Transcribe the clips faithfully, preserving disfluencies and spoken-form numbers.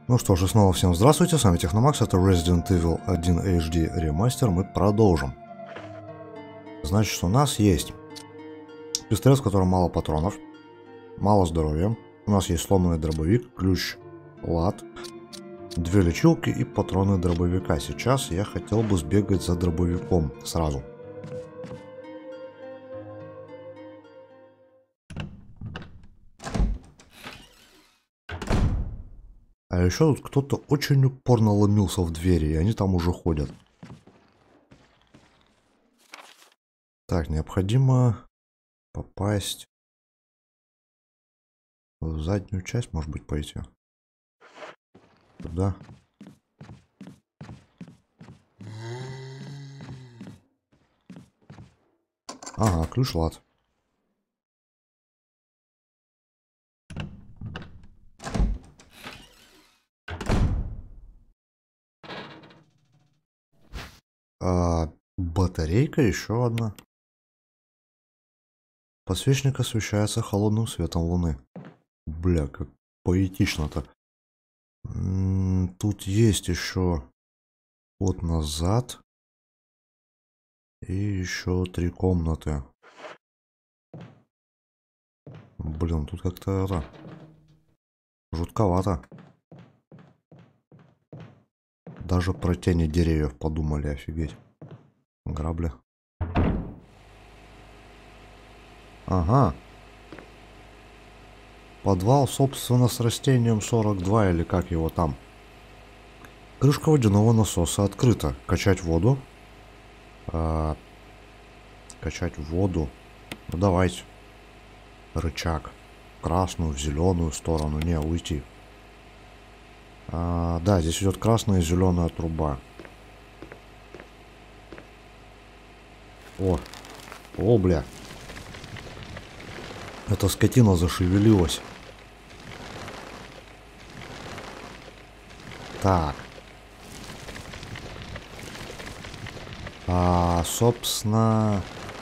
Ну что ж, и снова всем здравствуйте, с вами Техномакс, это Resident Evil один эйч ди ремастер, мы продолжим. Значит, у нас есть пистолет, в котором мало патронов, мало здоровья, у нас есть сломанный дробовик, ключ, лад, две лечилки и патроны дробовика. Сейчас я хотел бы сбегать за дробовиком сразу. А еще тут кто-то очень упорно ломился в двери, и они там уже ходят. Так, необходимо попасть в заднюю часть, может быть, пойти. Туда. Ага, ключ, лад. А, батарейка еще одна. Подсвечник освещается холодным светом луны. Бля, как поэтично-то. Тут есть еще ход назад. И еще три комнаты. Блин, тут как-то это жутковато. Даже про тени деревьев подумали, офигеть. Грабли. Ага. Подвал, собственно, с растением сорок два или как его там. Крышка водяного насоса открыта. Качать воду. А, качать воду. Ну давайте. Рычаг. В красную, в зеленую сторону. Не, уйти. А, да, здесь идет красная и зеленая труба. О. О, бля. Эта скотина зашевелилась. Так. А, собственно...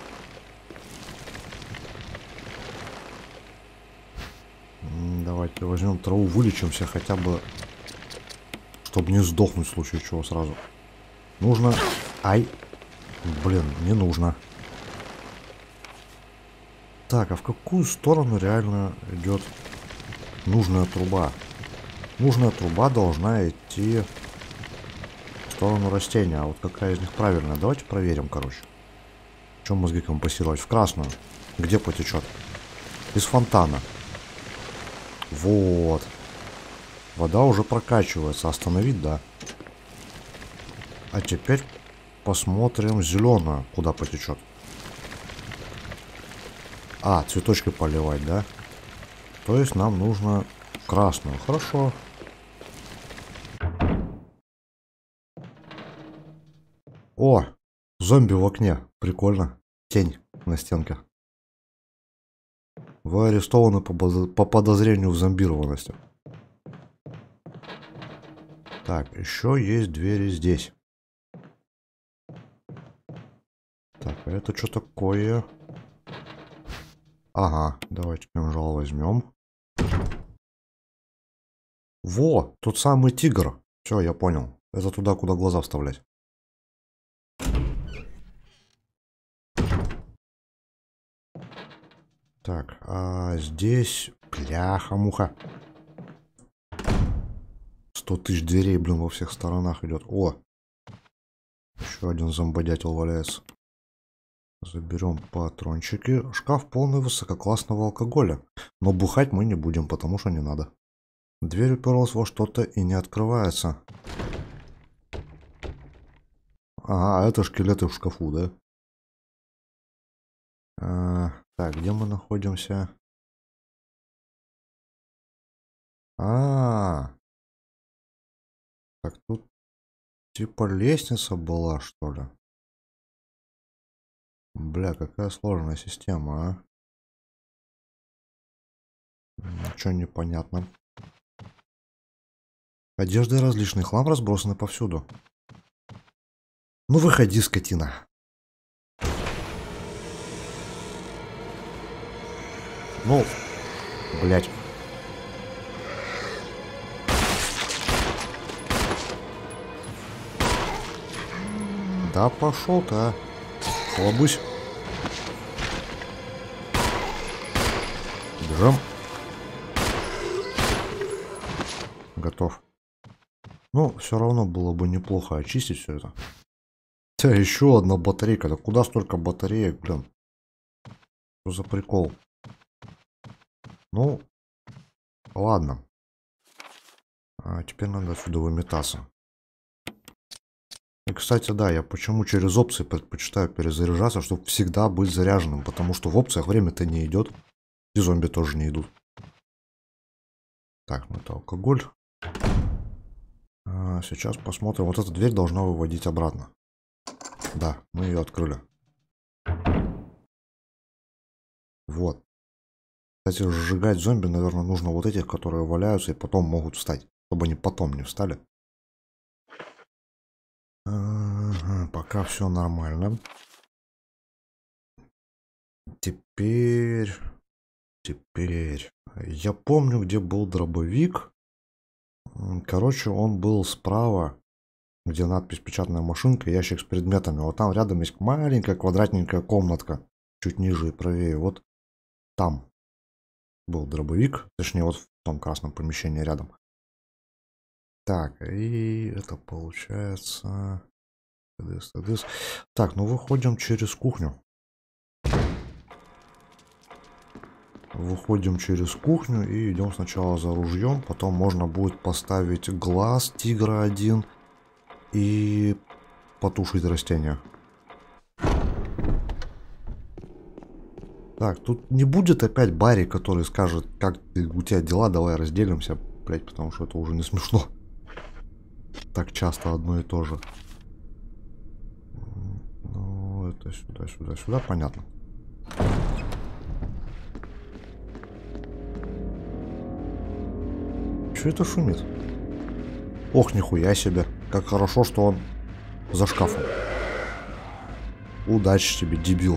Давайте возьмем траву, вылечимся хотя бы, чтобы не сдохнуть в случае чего сразу. Нужно... Ай! Блин, не нужно. Так, а в какую сторону реально идет нужная труба? Нужная труба должна идти в сторону растения. А вот какая из них правильная? Давайте проверим, короче. В чем мозги компостировать? В красную. Где потечет? Из фонтана. Вот. Вода уже прокачивается. Остановить, да. А теперь посмотрим зеленую, куда потечет. А, цветочки поливать, да? То есть нам нужно красную. Хорошо. О, зомби в окне. Прикольно. Тень на стенке. Вы арестованы по, по подозрению в зомбированности. Так, еще есть двери здесь. Так, а это что такое? Ага, давайте кинжал возьмем. Во, тот самый тигр. Все, я понял. Это туда, куда глаза вставлять. Так, а здесь... Бляха-муха. Сто тысяч дверей, блин, во всех сторонах идет. О! Еще один зомбодятел валяется. Заберем патрончики. Шкаф полный высококлассного алкоголя. Но бухать мы не будем, потому что не надо. Дверь уперлась во что-то и не открывается. Ага, это шкелеты в шкафу, да? А, так, где мы находимся? А, -а, -а. Так, тут типа лестница была, что ли? Бля, какая сложная система, а? Ничего не понятно. Одежда и различный хлам разбросаны повсюду. Ну выходи, скотина. Ну, блять. Да пошел ты, а. Лобысь. Бежим. Готов. Ну, все равно было бы неплохо очистить все это. Тя, еще одна батарейка. Да куда столько батареек, блин? Что за прикол? Ну, ладно. А теперь надо отсюда выметаться. И, кстати, да, я почему через опции предпочитаю перезаряжаться, чтобы всегда быть заряженным. Потому что в опциях время-то не идет. И зомби тоже не идут. Так, ну это алкоголь. А, сейчас посмотрим. Вот эта дверь должна выводить обратно. Да, мы ее открыли. Вот. Кстати, сжигать зомби, наверное, нужно вот этих, которые валяются и потом могут встать. Чтобы они потом не встали. Ага, пока все нормально. Теперь... Теперь... Я помню, где был дробовик. Короче, он был справа, где надпись «Печатная машинка», ящик с предметами. Вот там рядом есть маленькая квадратненькая комнатка. Чуть ниже и правее. Вот там был дробовик. Точнее, вот в том красном помещении рядом. Так, и это получается... Так, ну выходим через кухню. Выходим через кухню и идем сначала за ружьем. Потом можно будет поставить глаз тигра один и потушить растения. Так, тут не будет опять Барри, который скажет, как ты, у тебя дела, давай разделимся, блять, потому что это уже не смешно. Так часто одно и то же. Ну, это сюда, сюда, сюда, понятно. Что это шумит? Ох, нихуя себе. Как хорошо, что он за шкафом. Удачи тебе, дебил.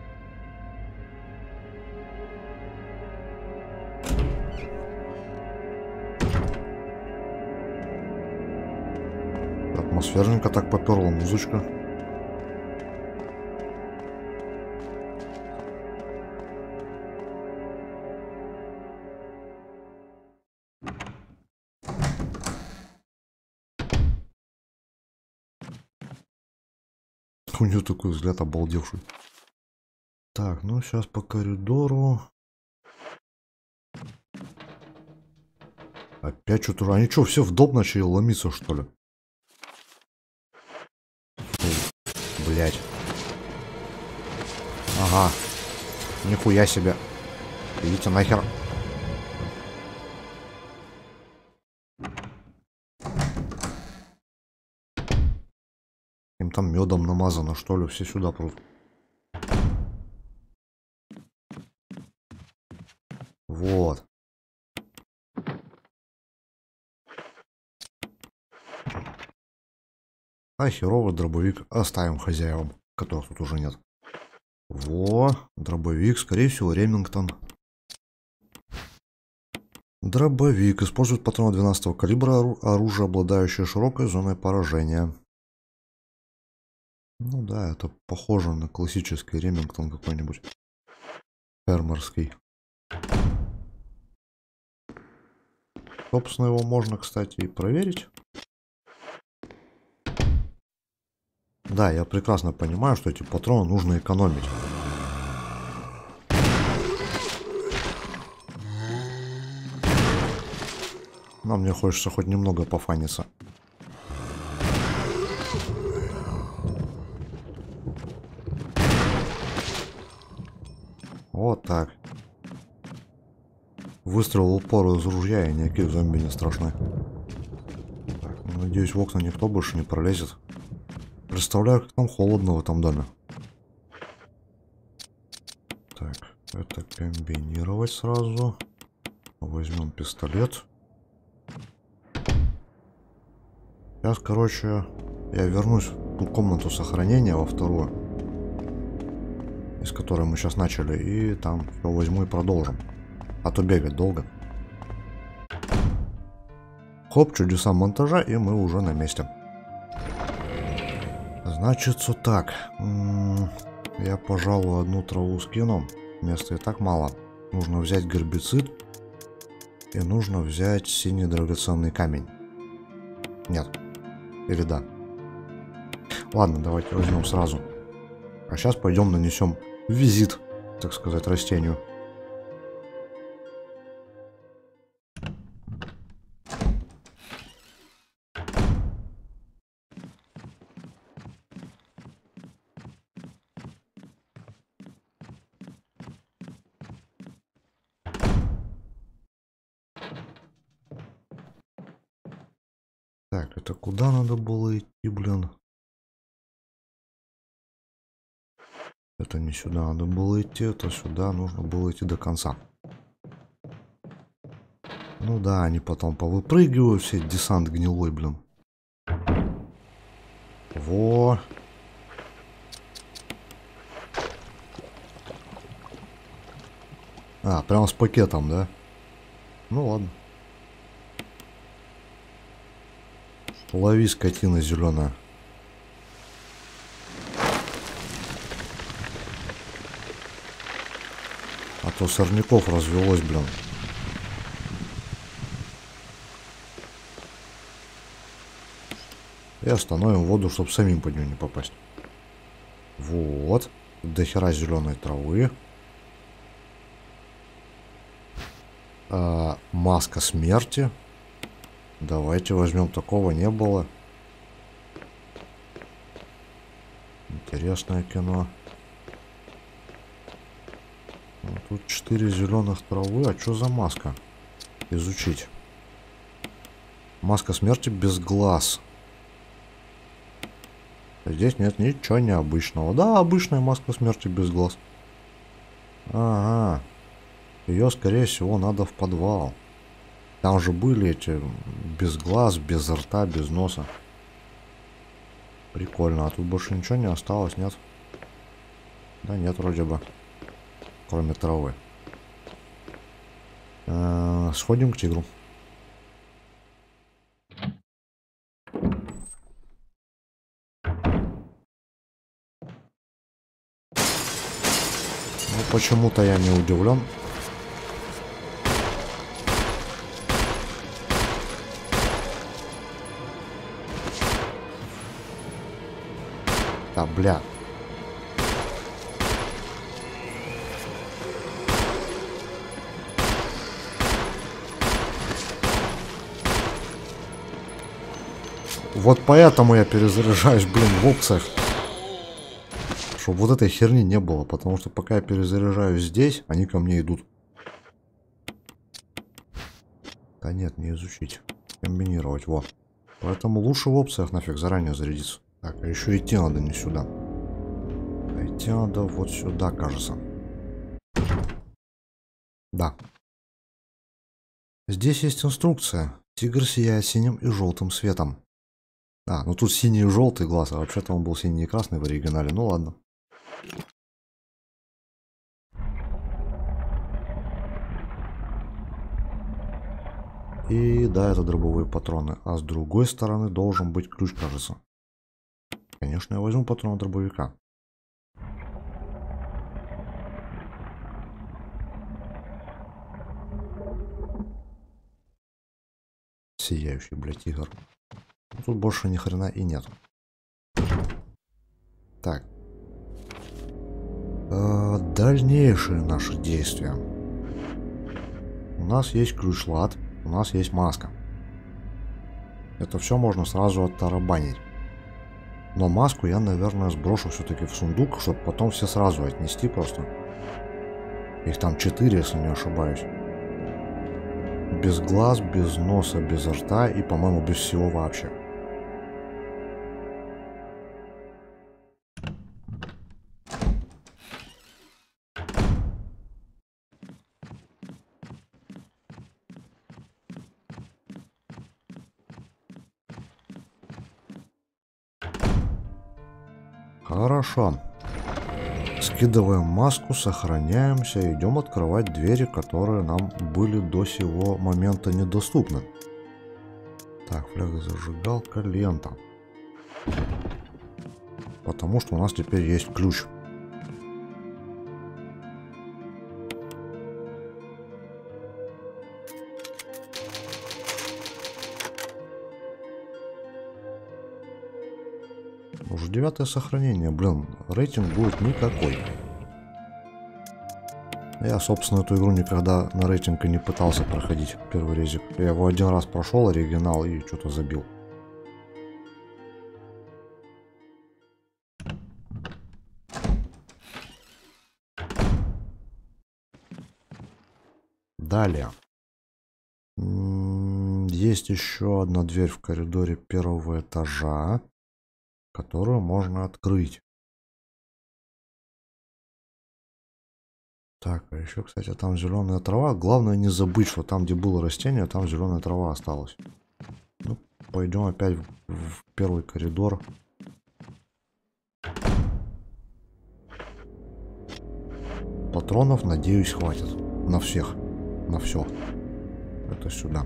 Атмосферненько так поперла музычка. У нее такой взгляд обалдевший. Так, ну сейчас по коридору. Опять что-то... Они что, все в дом начали ломиться, что ли? Блять. Ага. Нихуя себе. Идите нахер. Им там медом намазано, что ли? Все сюда прут. Вот. А херовый дробовик оставим хозяевам, которых тут уже нет. Во, дробовик, скорее всего, Ремингтон. Дробовик. Использует патроны двенадцатого калибра, оружие, обладающее широкой зоной поражения. Ну да, это похоже на классический Ремингтон какой-нибудь. Фермерский. Собственно, его можно, кстати, и проверить. Да, я прекрасно понимаю, что эти патроны нужно экономить. Но мне хочется хоть немного пофаниться. Вот так. Выстрел в упор из ружья, и никакие зомби не страшны. Так, надеюсь, в окна никто больше не пролезет. Представляю, как там холодно в этом доме. Так, это комбинировать сразу. Возьмем пистолет. Сейчас, короче, я вернусь в ту комнату сохранения, во вторую, из которой мы сейчас начали, и там все возьму и продолжим. А то бегать долго. Хоп, чудеса монтажа, и мы уже на месте. Значит, вот так. Я, пожалуй, одну траву скину. Места и так мало. Нужно взять гербицид. И нужно взять синий драгоценный камень. Нет. Или да. Ладно, давайте возьмем сразу. А сейчас пойдем нанесем визит, так сказать, растению. Так, это куда надо было идти, блин? Это не сюда надо было идти, это сюда нужно было идти до конца. Ну да, они потом повыпрыгивают, все десант гнилой, блин. Во. А, прямо с пакетом, да? Ну ладно. Лови, скотина зеленая. А то сорняков развелось, блин. И остановим воду, чтобы самим под нее не попасть. Вот. До хера зеленой травы. А, маска смерти. Давайте возьмем, такого не было. Интересное кино. Тут четыре зеленых травы. А что за маска? Изучить. Маска смерти без глаз. Здесь нет ничего необычного. Да, обычная маска смерти без глаз. Ага. Ее, скорее всего, надо в подвал. Там же были эти без глаз, без рта, без носа. Прикольно. А тут больше ничего не осталось, нет? Да нет, вроде бы. Кроме травы. Э-э, сходим к тигру. Ну, почему-то я не удивлен. Да, бля. Вот поэтому я перезаряжаюсь, блин, в опциях. Чтобы вот этой херни не было. Потому что пока я перезаряжаюсь здесь, они ко мне идут. Да нет, не изучить. Комбинировать, вот. Поэтому лучше в опциях нафиг заранее зарядиться. Так, а еще идти надо не сюда. А идти надо вот сюда, кажется. Да. Здесь есть инструкция. Тигр сияет синим и желтым светом. А, ну тут синий и желтый глаз, а вообще-то он был синий и красный в оригинале. Ну ладно. И да, это дробовые патроны. А с другой стороны должен быть ключ, кажется. Конечно, я возьму патрон дробовика. Сияющий, блядь, тигр. Тут больше ни хрена и нет. Так. Э, дальнейшие наши действия. У нас есть ключ-лад, у нас есть маска. Это все можно сразу оттарабанить. Но маску я, наверное, сброшу все-таки в сундук, чтобы потом все сразу отнести просто. Их там четыре, если не ошибаюсь. Без глаз, без носа, без рта и, по-моему, без всего вообще. Хорошо. Скидываем маску, сохраняемся, идем открывать двери, которые нам были до сего момента недоступны. Так, фляга, зажигалка, лента. Потому что у нас теперь есть ключ. Уже девятое сохранение. Блин, рейтинг будет никакой. Я, собственно, эту игру никогда на рейтинг и не пытался проходить. Первый резик. Я его один раз прошел, оригинал, и что-то забил. Далее. Есть еще одна дверь в коридоре первого этажа, которую можно открыть. Так, а еще, кстати, там зеленая трава. Главное не забыть, что там, где было растение, там зеленая трава осталась. Ну, пойдем опять в, в первый коридор. Патронов, надеюсь, хватит. На всех. На все. Это сюда.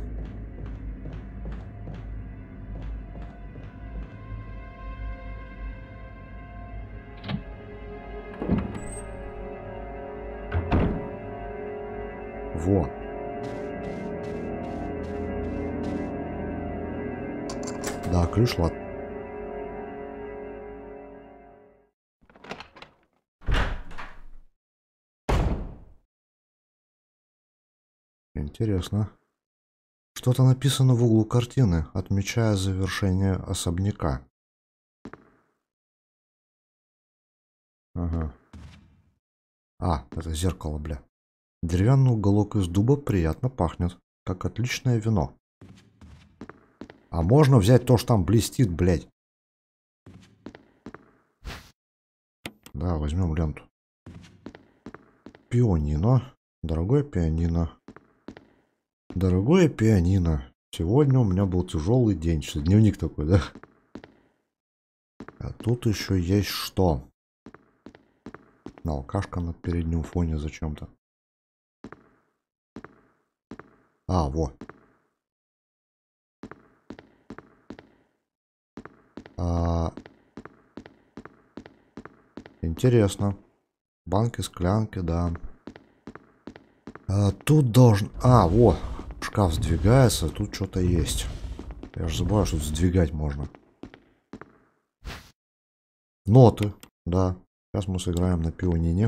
Во. Да, ключ, ладно. Интересно. Что-то написано в углу картины, отмечая завершение особняка. Ага. А, это зеркало, бля. Деревянный уголок из дуба приятно пахнет, как отличное вино. А можно взять то, что там блестит, блядь? Да, возьмем ленту. Пианино. Дорогое пианино. Дорогое пианино. Сегодня у меня был тяжелый день. Что, дневник такой, да? А тут еще есть что? Алкашка на переднем фоне зачем-то. А, вот. А... Интересно. Банки, склянки, да. А, тут должен... А, вот. Шкаф сдвигается, тут что-то есть. Я же забываю, что сдвигать можно. Ноты, да. Сейчас мы сыграем на пианине.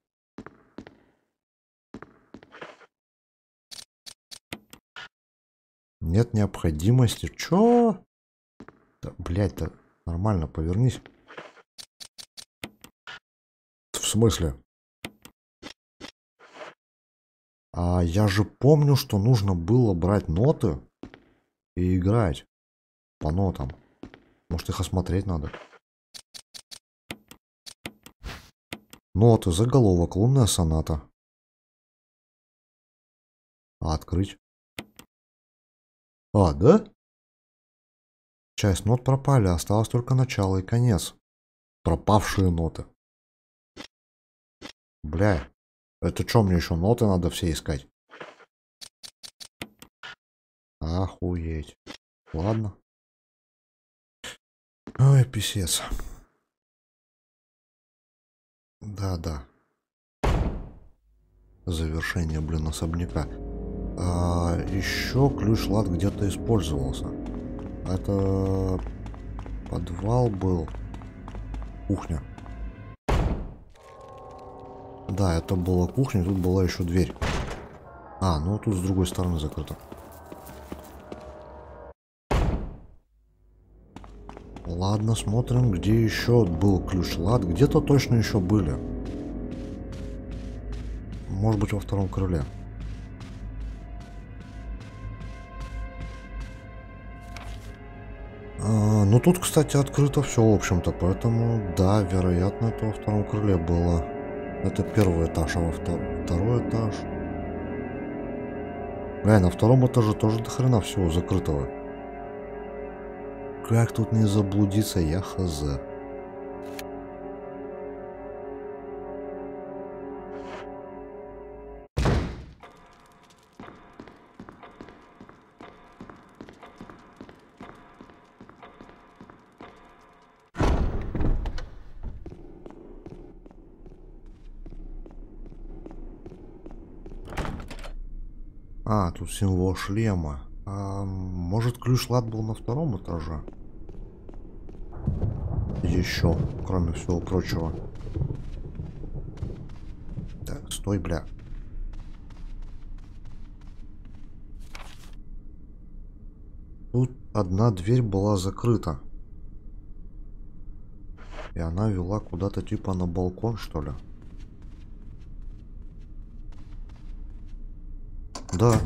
Нет необходимости. Чё? Да, блядь-то, нормально, повернись. В смысле? А я же помню, что нужно было брать ноты и играть по нотам. Может, их осмотреть надо? Ноты, заголовок, лунная соната. А открыть? А, да? Часть нот пропали, осталось только начало и конец. Пропавшие ноты. Бля, это что, мне еще ноты надо все искать? Охуеть. Ладно. Ой, писец. Да-да. Завершение, блин, особняка. А, еще ключ-лад где-то использовался. Это подвал был. Кухня. Да, это была кухня, тут была еще дверь. А, ну тут с другой стороны закрыто. Ладно, смотрим, где еще был ключ-лад. Где-то точно еще были. Может быть, во втором крыле. А, ну тут, кстати, открыто все, в общем-то. Поэтому, да, вероятно, это во втором крыле было. Это первый этаж, а во втор... второй этаж. Ай, на втором этаже тоже до хрена всего закрытого. Как тут не заблудиться, я хз. А, тут символ шлема. А, может, ключ-лад был на втором этаже? Еще, кроме всего прочего. Так, стой, бля. Тут одна дверь была закрыта. И она вела куда-то типа на балкон, что ли? Да.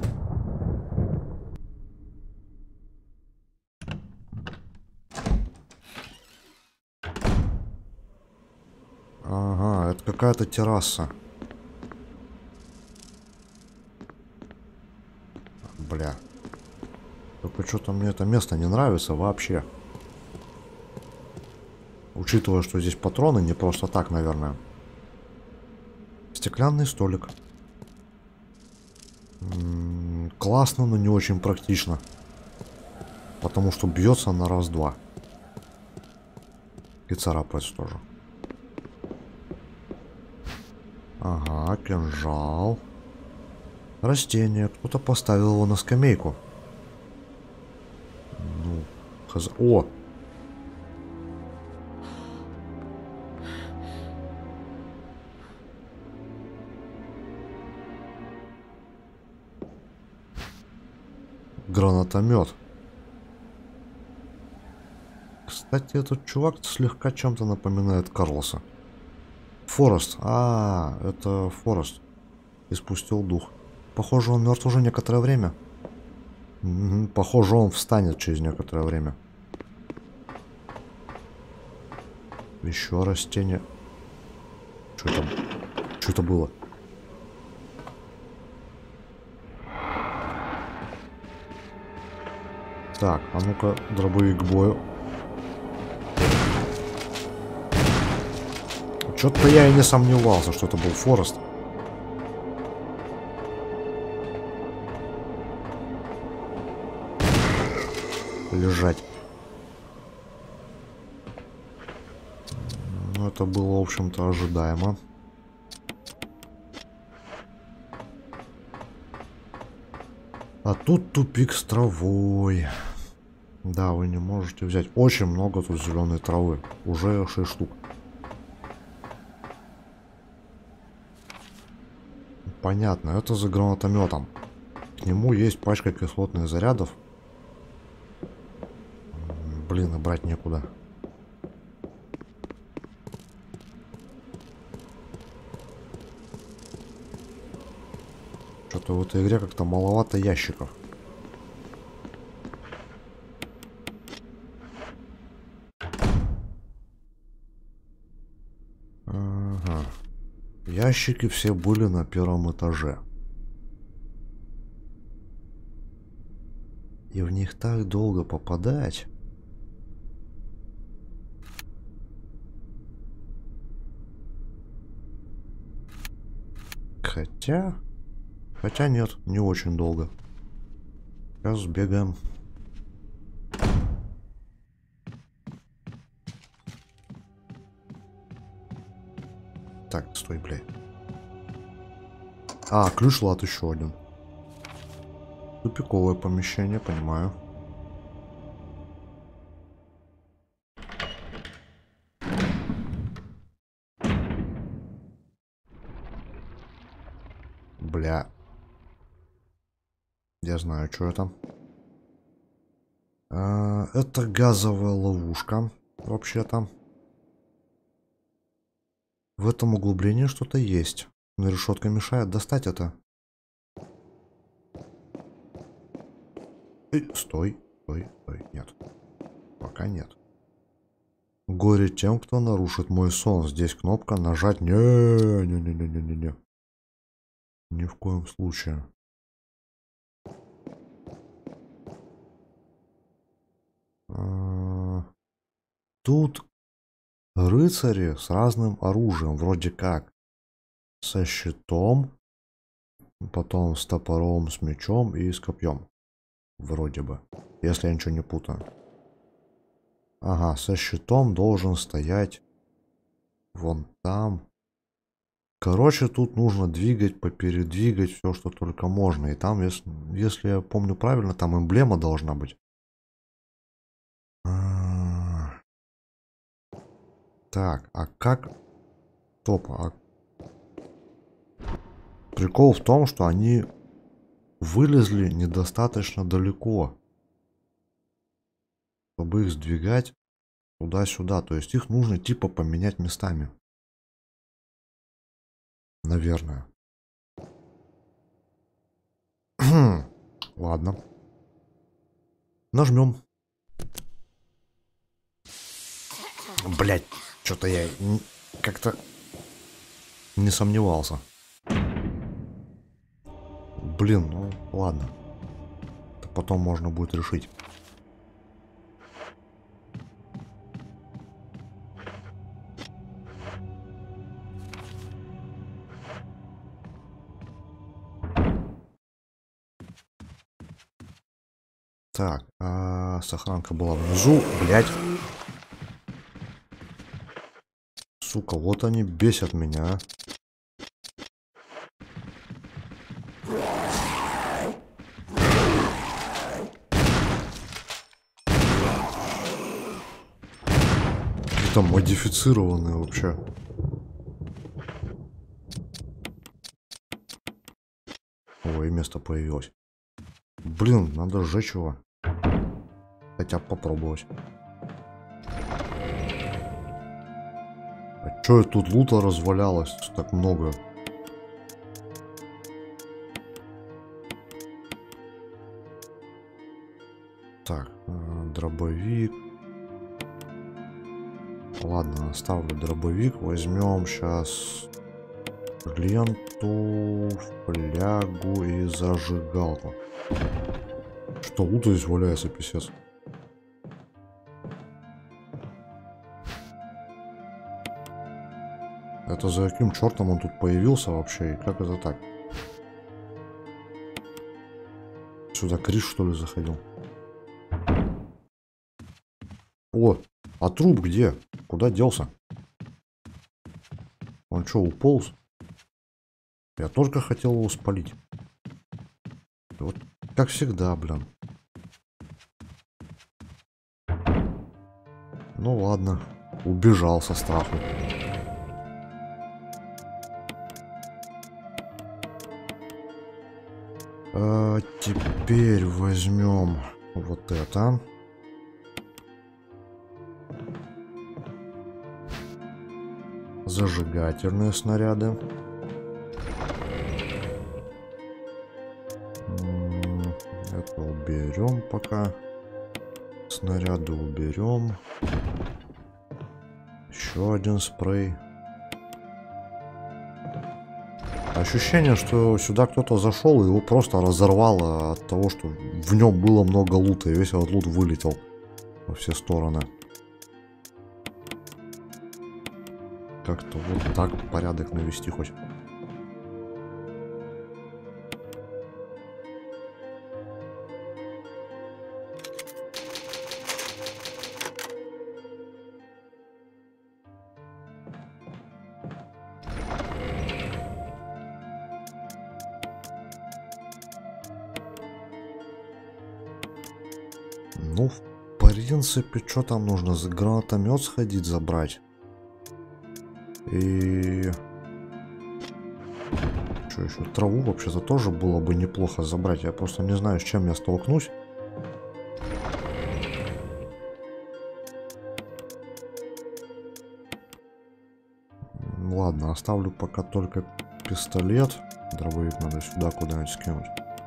Ага, это какая-то терраса. Бля. Только что-то мне это место не нравится вообще. Учитывая, что здесь патроны не просто так, наверное. Стеклянный столик. М-м, классно, но не очень практично. Потому что бьется на раз-два. И царапается тоже. Ага, кинжал. Растение. Кто-то поставил его на скамейку. Ну, хз... О! Гранатомет. Кстати, этот чувак слегка чем-то напоминает Карлоса. Форест. А, это Форест. Испустил дух. Похоже, он мертв уже некоторое время. Угу. Похоже, он встанет через некоторое время. Еще растение. Что это? Что это было? Так, а ну-ка, дробовик к бою. Что-то я и не сомневался, что это был Форест. Лежать. Ну, это было, в общем-то, ожидаемо. А тут тупик с травой. Да, вы не можете взять. Очень много тут зеленой травы. Уже шесть штук. Понятно, это за гранатометом. К нему есть пачка кислотных зарядов. Блин, и брать некуда. Что-то в этой игре как-то маловато ящиков. Ага. Ящики все были на первом этаже. И в них так долго попадать. Хотя... Хотя нет, не очень долго. Сейчас сбегаем. Так, стой, блядь. А, ключ-лад еще один. Тупиковое помещение, понимаю. Бля. Я знаю, что это. А, это газовая ловушка, вообще-то. В этом углублении что-то есть. Но решетка мешает достать это. Эй, стой, стой, стой. Нет. Пока нет. Горе тем, кто нарушит мой сон. Здесь кнопка нажать. Не-не-не-не-не-не. Ни в коем случае. А, тут рыцари с разным оружием. Вроде как. Со щитом. Потом с топором, с мечом и с копьем. Вроде бы. Если я ничего не путаю. Ага, со щитом должен стоять вон там Короче, тут нужно двигать, попередвигать все, что только можно. И там, если, если я помню правильно, там эмблема должна быть. А, так, а как... Стоп, а... Прикол в том, что они вылезли недостаточно далеко, чтобы их сдвигать туда-сюда. То есть их нужно типа поменять местами. Наверное. Ладно. Нажмем. Блять, что-то я как-то не сомневался. Блин, ну ладно. Это потом можно будет решить. Так, а сохранка была внизу, блять. Сука, вот они бесят меня. Это модифицированные вообще. Ой, место появилось. Блин, надо сжечь его. Хотя бы попробовать. А чё тут лута развалялось так много? Так, дробовик. Ладно, оставлю дробовик. Возьмем сейчас ленту, флягу и зажигалку. Что лута здесь валяется, писец? Это за каким чертом он тут появился вообще? И как это так? Сюда Крис, что ли, заходил? О, а труп где? Куда делся? Он что, уполз? Я только хотел его спалить. Вот как всегда, блин. Ну ладно, убежал со страху. А теперь возьмем вот это. Зажигательные снаряды. Это уберем пока. Снаряды уберем. Еще один спрей. Ощущение, что сюда кто-то зашел и его просто разорвало от того, что в нем было много лута, и весь этот лут вылетел во все стороны. Как-то вот так порядок навести хоть. Ну, в принципе, что там нужно? За гранатомет сходить забрать. И... Что еще? Траву вообще-то тоже было бы неплохо забрать. Я просто не знаю, с чем я столкнусь. Ладно, оставлю пока только пистолет. Дробовик надо сюда куда-нибудь скинуть.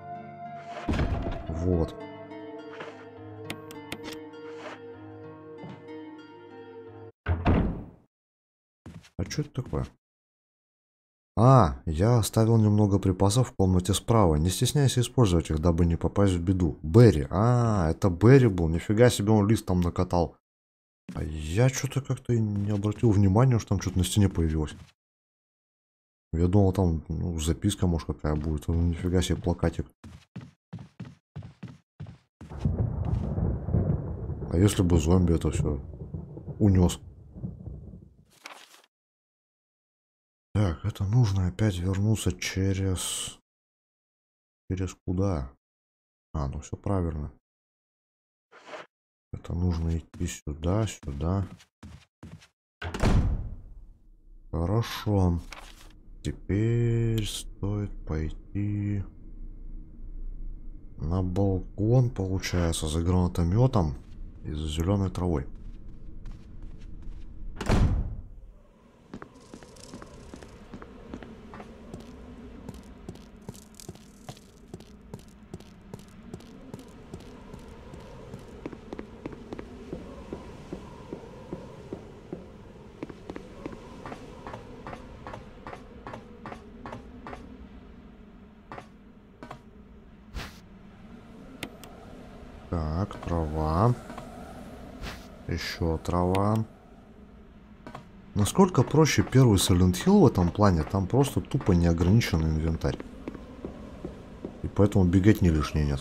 Вот. А что это такое? А, я оставил немного припасов в комнате справа. Не стесняйся использовать их, дабы не попасть в беду. Берри. А, это Берри был. Нифига себе, он лист там накатал. А я что-то как-то не обратил внимания, что там что-то на стене появилось. Я думал, там ну, записка, может, какая будет. Ну, нифига себе, плакатик. А если бы зомби это все унес? Так, это нужно опять вернуться через... Через куда? А, ну все правильно. Это нужно идти сюда, сюда. Хорошо. Теперь стоит пойти на балкон, получается, за гранатометом и за зеленой травой. Так, трава. Еще трава. Насколько проще первый Silent Hill в этом плане, там просто тупо неограниченный инвентарь. И поэтому бегать не лишнее нет.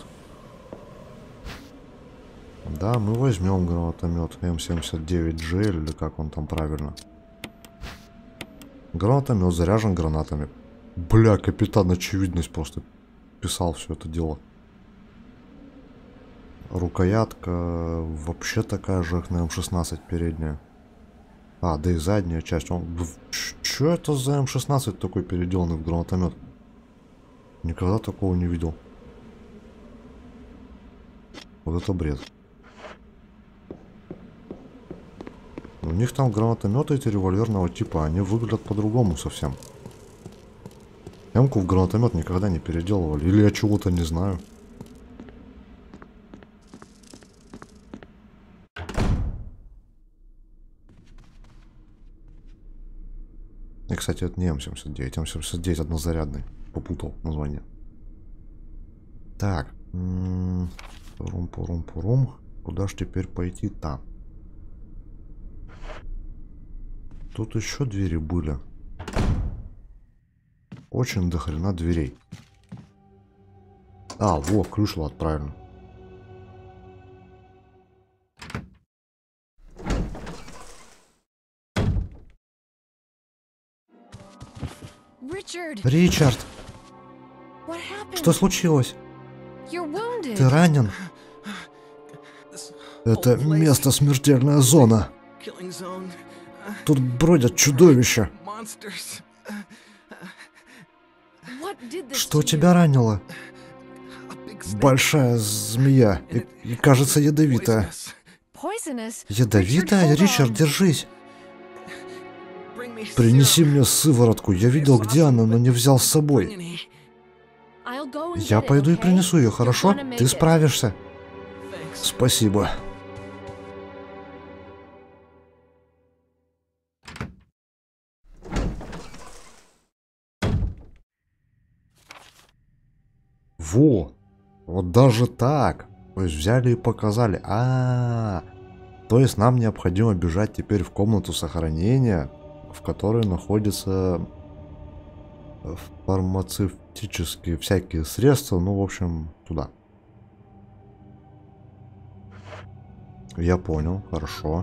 Да, мы возьмем гранатомет эм семьдесят девять джи, или как он там правильно. Гранатомет заряжен гранатами. Бля, капитан очевидность просто писал все это дело. Рукоятка вообще такая же, как на эм шестнадцать передняя. А, да и задняя часть. Он... Что это за эм шестнадцать такой переделанный в гранатомет? Никогда такого не видел. Вот это бред. У них там гранатометы эти револьверного типа, они выглядят по-другому совсем. Эмку в гранатомет никогда не переделывали. Или я чего-то не знаю. И, кстати, это не эм семьдесят девять. эм семьдесят девять однозарядный. Попутал название. Так. Пурум-пурум-пурум. Куда ж теперь пойти-то? Тут еще двери были. Очень дохрена дверей. А, во, ключ, ладно, правильно. Ричард! Что случилось? Ты ранен? Это место смертельная зона. Тут бродят чудовища. Что тебя ранило? Большая змея. И, и кажется, ядовитая. Ядовитая? Ричард, держись. Принеси мне сыворотку. Я видел, где она, но не взял с собой. Я пойду и принесу ее, хорошо? Ты справишься. Спасибо. Во! Вот даже так. То есть взяли и показали. А, -а, а. То есть нам необходимо бежать теперь в комнату сохранения, в которой находятся фармацевтические всякие средства. Ну, в общем, туда. Я понял, хорошо.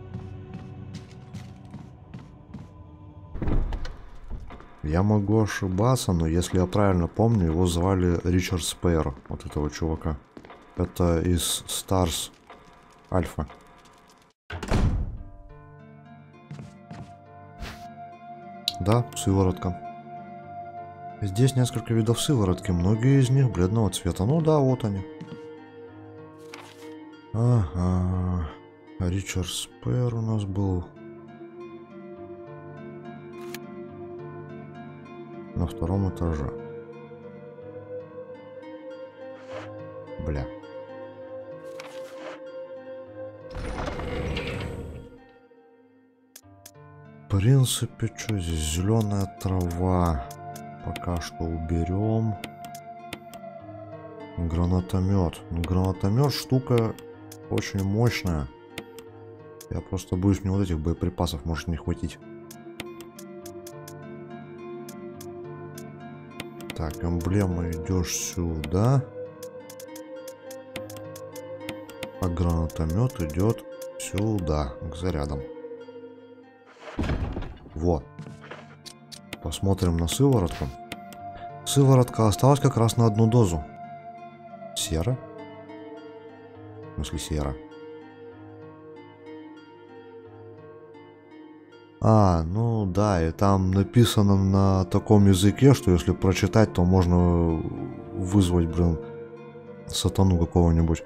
Я могу ошибаться, но если я правильно помню, его звали Ричард Спейр, вот этого чувака. Это из Старс Альфа. Да, сыворотка. Здесь несколько видов сыворотки, многие из них бледного цвета. Ну да, вот они. Ага. Ричард Спейр у нас был. На втором этаже. Бля. В принципе, что здесь? Зеленая трава. Пока что уберем. Гранатомет. Гранатомет штука очень мощная. Я просто боюсь, мне вот этих боеприпасов может не хватить. Так, эмблема, идешь сюда. А гранатомет идет сюда, к зарядам. Вот. Посмотрим на сыворотку. Сыворотка осталась как раз на одну дозу. Сера? В смысле сера? А, ну да, и там написано на таком языке, что если прочитать, то можно вызвать, блин, сатану какого-нибудь.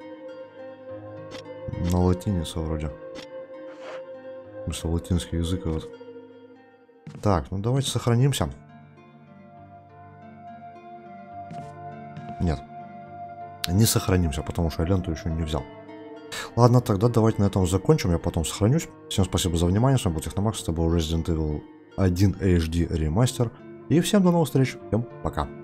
На латинице вроде. В смысле, латинский язык вот. Так, ну давайте сохранимся. Нет. Не сохранимся, потому что я ленту еще не взял. Ладно, тогда давайте на этом закончим, я потом сохранюсь. Всем спасибо за внимание, с вами был Техномакс, это был Resident Evil один эйч ди ремастер. И всем до новых встреч, всем пока.